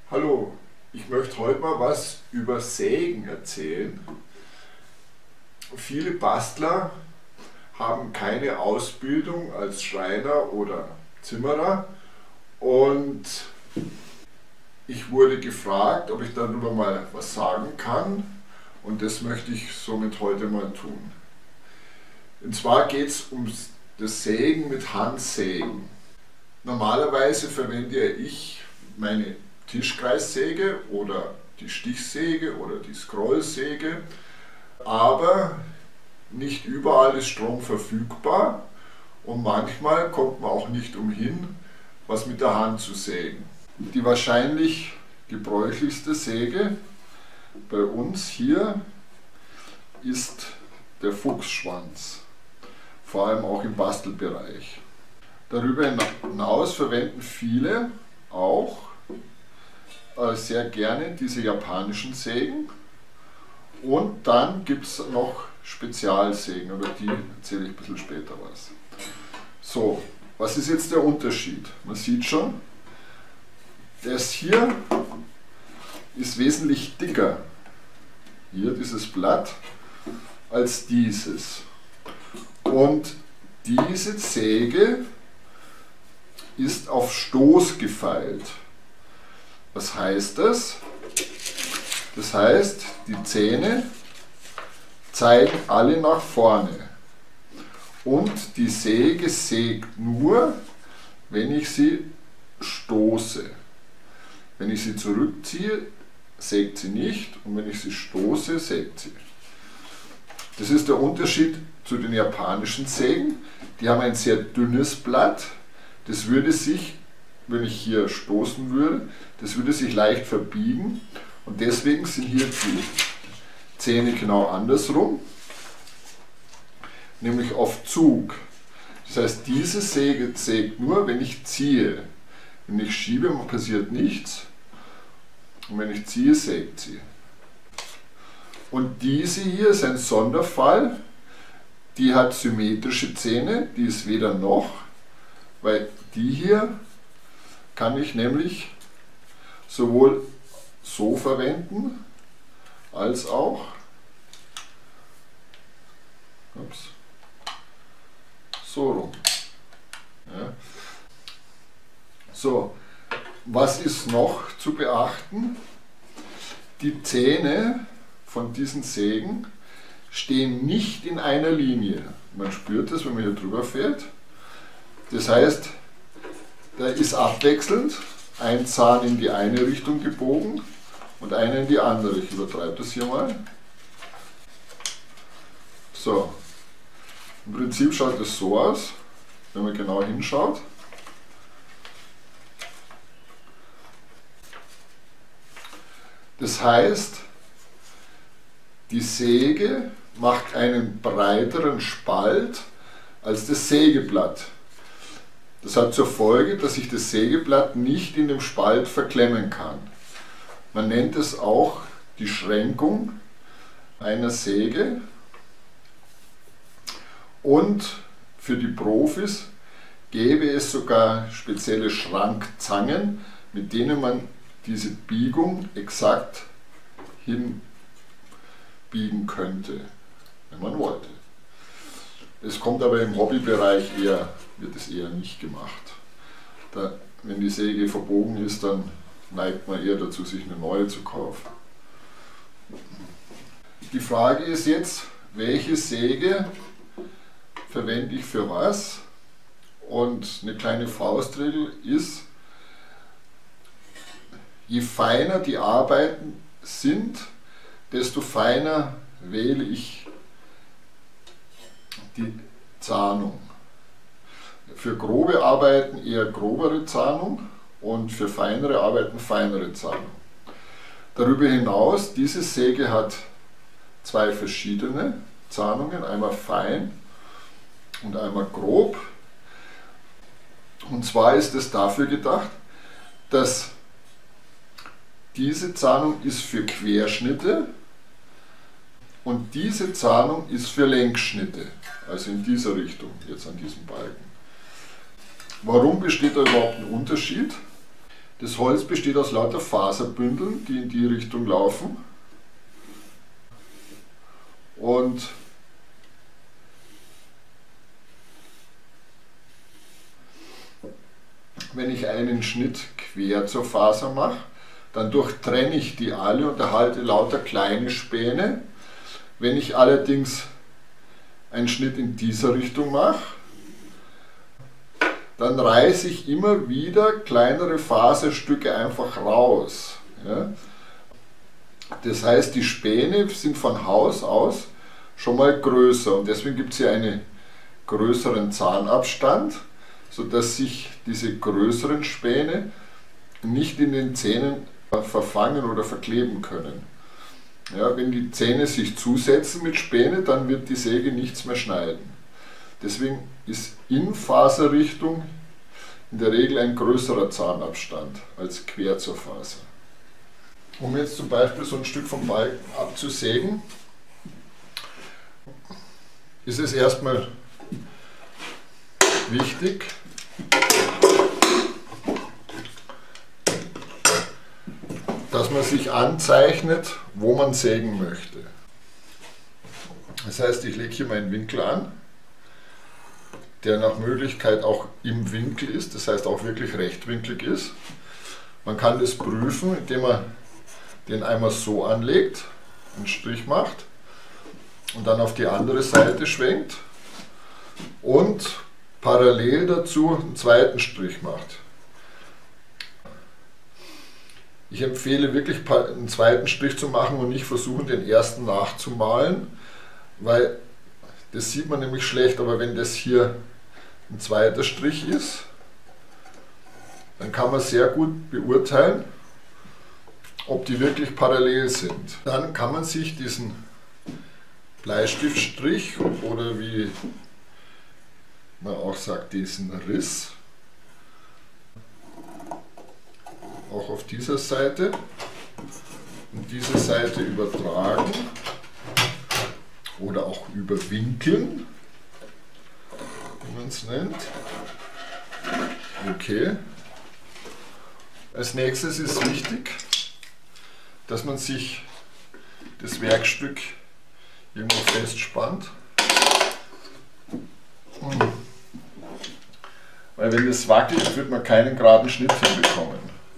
Hallo, ich möchte heute mal was über Sägen erzählen. Viele Bastler haben keine Ausbildung als Schreiner oder Zimmerer und ich wurde gefragt, ob ich darüber mal was sagen kann und das möchte ich somit heute mal tun. Und zwar geht es um das Sägen mit Handsägen. Normalerweise verwende ich meine Tischkreissäge oder die Stichsäge oder die Scrollsäge, aber nicht überall ist Strom verfügbar und manchmal kommt man auch nicht umhin, was mit der Hand zu sägen. Die wahrscheinlich gebräuchlichste Säge bei uns hier ist der Fuchsschwanz, vor allem auch im Bastelbereich. Darüber hinaus verwenden viele auch sehr gerne diese japanischen Sägen und dann gibt es noch Spezialsägen, über die erzähle ich ein bisschen später was. So, was ist jetzt der Unterschied? Man sieht schon, das hier ist wesentlich dicker, hier dieses Blatt, als dieses. Und diese Säge ist auf Stoß gefeilt. Was heißt das? Das heißt, die Zähne zeigen alle nach vorne und die Säge sägt nur, wenn ich sie stoße. Wenn ich sie zurückziehe, sägt sie nicht und wenn ich sie stoße, sägt sie. Das ist der Unterschied zu den japanischen Sägen. Die haben ein sehr dünnes Blatt, das würde sich, wenn ich hier stoßen würde, das würde sich leicht verbiegen und deswegen sind hier die Zähne genau andersrum, nämlich auf Zug. Das heißt, diese Säge sägt nur, wenn ich ziehe. Wenn ich schiebe, passiert nichts und wenn ich ziehe, sägt sie. Und diese hier ist ein Sonderfall, die hat symmetrische Zähne, die ist weder noch, weil die hier kann ich nämlich sowohl so verwenden, als auch so rum. Ja. So, was ist noch zu beachten? Die Zähne von diesen Sägen stehen nicht in einer Linie. Man spürt das, wenn man hier drüber fährt. Das heißt, da ist abwechselnd ein Zahn in die eine Richtung gebogen und einer in die andere. Ich übertreibe das hier mal. So, im Prinzip schaut es so aus, wenn man genau hinschaut. Das heißt, die Säge macht einen breiteren Spalt als das Sägeblatt. Das hat zur Folge, dass ich das Sägeblatt nicht in dem Spalt verklemmen kann. Man nennt es auch die Schränkung einer Säge. Und für die Profis gäbe es sogar spezielle Schrankzangen, mit denen man diese Biegung exakt hinbiegen könnte, wenn man wollte. Es kommt aber im Hobbybereich wird es eher nicht gemacht. Wenn die Säge verbogen ist, dann neigt man eher dazu, sich eine neue zu kaufen. Die Frage ist jetzt, welche Säge verwende ich für was? Und eine kleine Faustregel ist, je feiner die Arbeiten sind, desto feiner wähle ich die Zahnung. Für grobe Arbeiten eher grobere Zahnung und für feinere Arbeiten feinere Zahnung. Darüber hinaus, diese Säge hat zwei verschiedene Zahnungen, einmal fein und einmal grob. Und zwar ist es dafür gedacht, dass diese Zahnung ist für Querschnitte und diese Zahnung ist für Längsschnitte, also in dieser Richtung, jetzt an diesem Balken. Warum besteht da überhaupt ein Unterschied? Das Holz besteht aus lauter Faserbündeln, die in die Richtung laufen. Und wenn ich einen Schnitt quer zur Faser mache, dann durchtrenne ich die alle und erhalte lauter kleine Späne. Wenn ich allerdings einen Schnitt in dieser Richtung mache, dann reiße ich immer wieder kleinere Faserstücke einfach raus. Ja? Das heißt, die Späne sind von Haus aus schon mal größer und deswegen gibt es hier einen größeren Zahnabstand, sodass sich diese größeren Späne nicht in den Zähnen verfangen oder verkleben können. Ja, wenn die Zähne sich zusetzen mit Späne, dann wird die Säge nichts mehr schneiden. Deswegen ist in Faserrichtung in der Regel ein größerer Zahnabstand als quer zur Faser. Um jetzt zum Beispiel so ein Stück vom Balken abzusägen, ist es erstmal wichtig, dass man sich anzeichnet, wo man sägen möchte. Das heißt, ich lege hier meinen Winkel an, der nach Möglichkeit auch im Winkel ist, das heißt auch wirklich rechtwinklig ist. Man kann das prüfen, indem man den einmal so anlegt, einen Strich macht und dann auf die andere Seite schwenkt und parallel dazu einen zweiten Strich macht. Ich empfehle wirklich einen zweiten Strich zu machen und nicht versuchen, den ersten nachzumalen, weil das sieht man nämlich schlecht, aber wenn das hier ein zweiter Strich ist, dann kann man sehr gut beurteilen, ob die wirklich parallel sind. Dann kann man sich diesen Bleistiftstrich oder wie man auch sagt, diesen Riss auch auf dieser Seite und diese Seite übertragen oder auch überwinkeln, wie man es nennt. Okay. Als nächstes ist wichtig, dass man sich das Werkstück irgendwo festspannt. Weil wenn das wackelt, wird man keinen geraden Schnitt hinbekommen.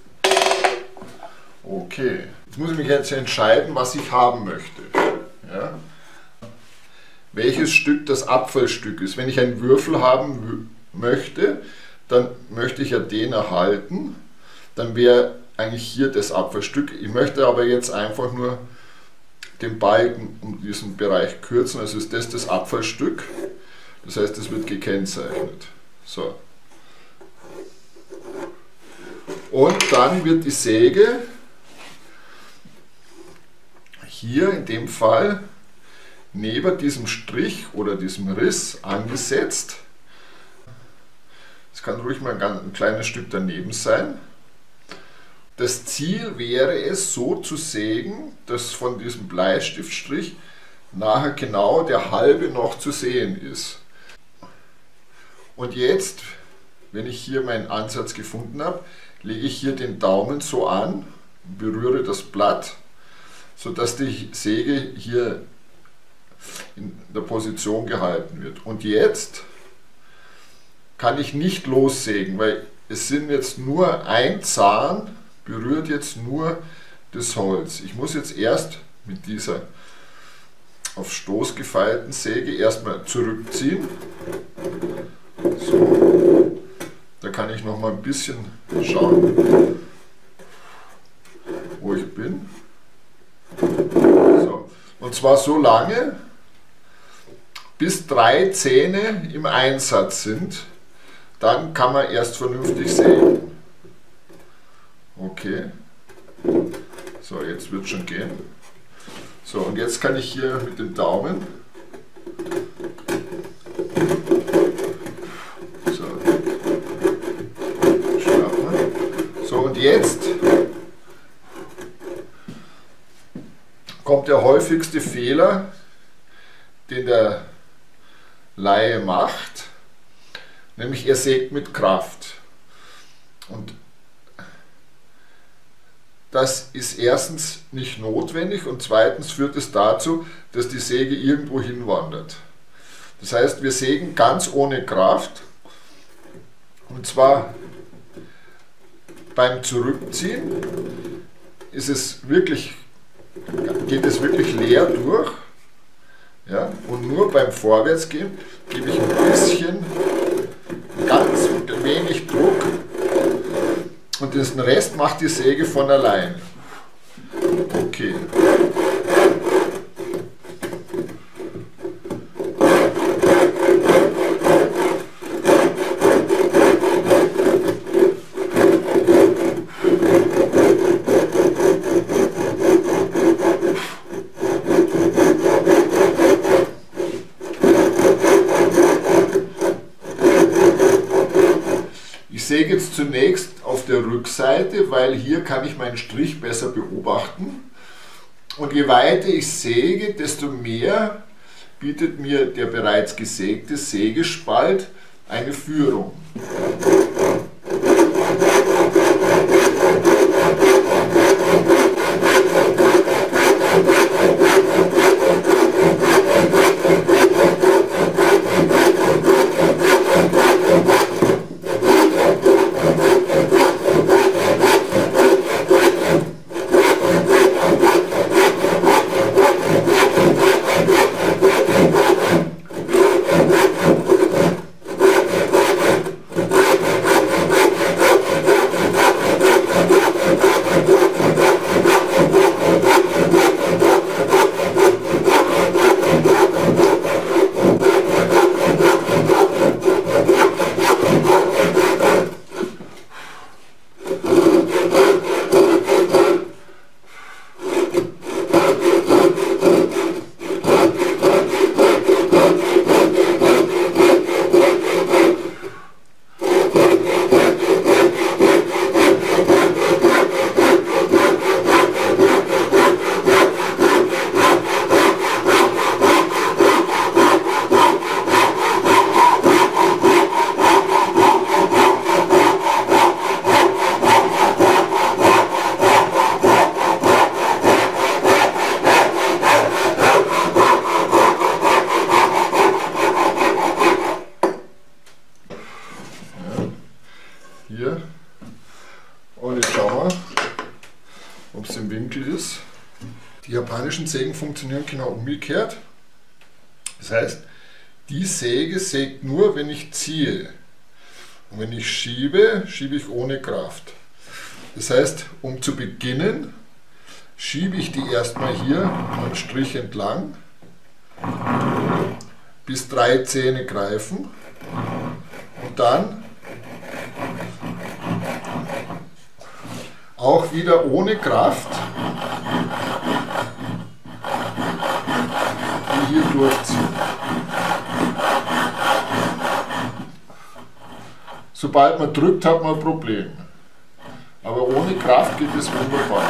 Okay, jetzt muss ich mich jetzt entscheiden, was ich haben möchte. Ja? Welches Stück das Abfallstück ist. Wenn ich einen Würfel haben möchte, dann möchte ich ja den erhalten. Dann wäre eigentlich hier das Abfallstück. Ich möchte aber jetzt einfach nur den Balken um diesen Bereich kürzen, also ist das Abfallstück. Das heißt, es wird gekennzeichnet. So. Und dann wird die Säge hier in dem Fall neben diesem Strich oder diesem Riss angesetzt. Es kann ruhig mal ein kleines Stück daneben sein. Das Ziel wäre es, so zu sägen, dass von diesem Bleistiftstrich nachher genau der halbe noch zu sehen ist. Und jetzt, wenn ich hier meinen Ansatz gefunden habe, lege ich hier den Daumen so an, berühre das Blatt, sodass die Säge hier in der Position gehalten wird. Und jetzt kann ich nicht lossägen, weil es sind jetzt nur ein Zahn, berührt jetzt nur das Holz. Ich muss jetzt erst mit dieser auf Stoß gefeilten Säge erstmal zurückziehen. So. Da kann ich noch mal ein bisschen schauen, wo ich bin. So. Und zwar so lange, bis 3 Zähne im Einsatz sind. Dann kann man erst vernünftig sägen. Okay. So, jetzt wird es schon gehen. So, und jetzt kann ich hier mit dem Daumen so, und jetzt kommt der häufigste Fehler, den der Laie macht, nämlich er sägt mit Kraft. Und das ist erstens nicht notwendig und zweitens führt es dazu, dass die Säge irgendwo hinwandert. Das heißt, wir sägen ganz ohne Kraft, und zwar beim Zurückziehen geht es wirklich leer durch, ja, und nur beim Vorwärtsgehen gebe ich ein bisschen, ganz wenig Druck, und den Rest macht die Säge von allein. Okay. Ich säge jetzt zunächst auf der Rückseite, weil hier kann ich meinen Strich besser beobachten. Und je weiter ich säge, desto mehr bietet mir der bereits gesägte Sägespalt eine Führung. Hier. Und jetzt schauen wir, ob es im Winkel ist. Die japanischen Sägen funktionieren genau umgekehrt. Das heißt, die Säge sägt nur, wenn ich ziehe. Und wenn ich schiebe, schiebe ich ohne Kraft. Das heißt, um zu beginnen, schiebe ich die erstmal hier einen Strich entlang, bis 3 Zähne greifen, und dann auch wieder ohne Kraft die hier durchziehen. Sobald man drückt, hat man ein Problem. Aber ohne Kraft geht es wunderbar.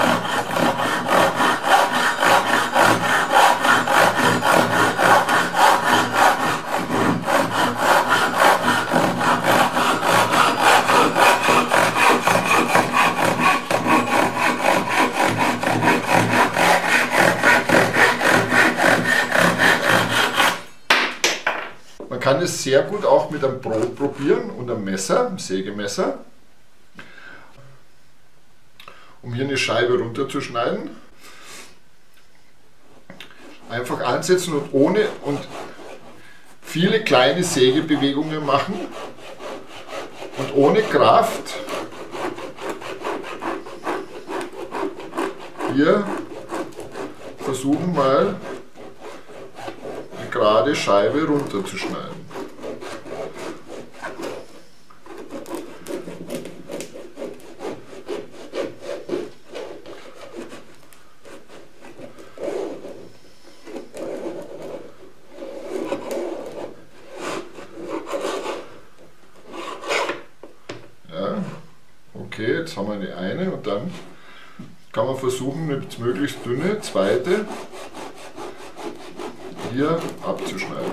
Man kann es sehr gut auch mit einem Brot probieren und einem Messer, einem Sägemesser, um hier eine Scheibe runterzuschneiden. Einfach ansetzen und viele kleine Sägebewegungen machen und ohne Kraft hier versuchen mal eine gerade Scheibe runterzuschneiden. Okay, jetzt haben wir eine und dann kann man versuchen, eine möglichst dünne zweite hier abzuschneiden.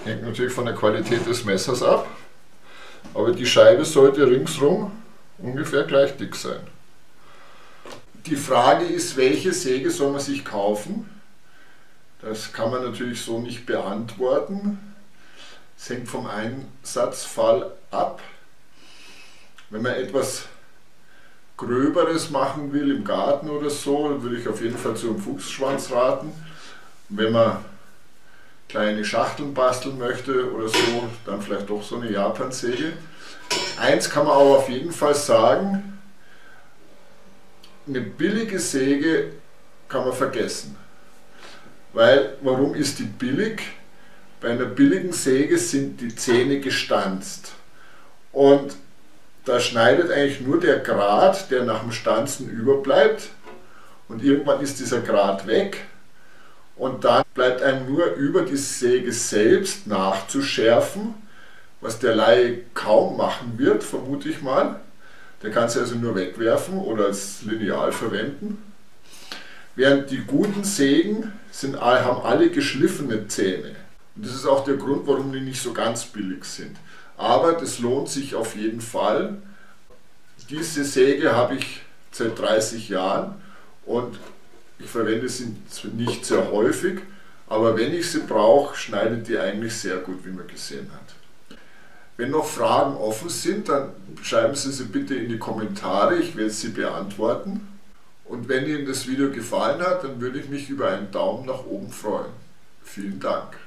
Hängt natürlich von der Qualität des Messers ab, aber die Scheibe sollte ringsrum ungefähr gleich dick sein. Die Frage ist, welche Säge soll man sich kaufen? Das kann man natürlich so nicht beantworten. Es hängt vom Einsatzfall ab. Wenn man etwas Gröberes machen will im Garten oder so, würde ich auf jeden Fall zu einem Fuchsschwanz raten. Wenn man kleine Schachteln basteln möchte oder so, dann vielleicht doch so eine Japansäge. Eins kann man aber auf jeden Fall sagen, eine billige Säge kann man vergessen. Weil, warum ist die billig? Bei einer billigen Säge sind die Zähne gestanzt. Und da schneidet eigentlich nur der Grat, der nach dem Stanzen überbleibt. Und irgendwann ist dieser Grat weg. Und dann bleibt einem nur über die Säge selbst nachzuschärfen, was der Laie kaum machen wird, vermute ich mal. Der kann sie also nur wegwerfen oder als Lineal verwenden. Während die guten Sägen haben alle geschliffene Zähne. Und das ist auch der Grund, warum die nicht so ganz billig sind. Aber das lohnt sich auf jeden Fall. Diese Säge habe ich seit 30 Jahren und ich verwende sie nicht sehr häufig, aber wenn ich sie brauche, schneidet die eigentlich sehr gut, wie man gesehen hat. Wenn noch Fragen offen sind, dann schreiben Sie sie bitte in die Kommentare, ich werde sie beantworten. Und wenn Ihnen das Video gefallen hat, dann würde ich mich über einen Daumen nach oben freuen. Vielen Dank.